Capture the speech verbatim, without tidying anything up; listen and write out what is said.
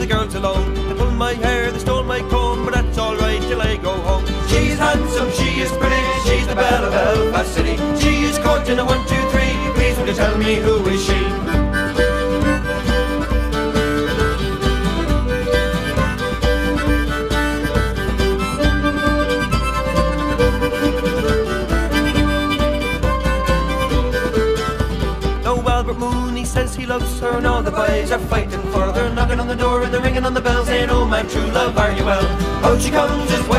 the girls alone. They pulled my hair, they stole my comb, but that's alright till I go home. She's handsome, she is pretty, she's the belle of Belfast City. She is caught in a one, two, three, please will you tell me who is she? He says he loves her and all the boys are fighting for her. They're knocking on the door and they're ringing on the bell saying, oh my true love, are you well? Out she comes, his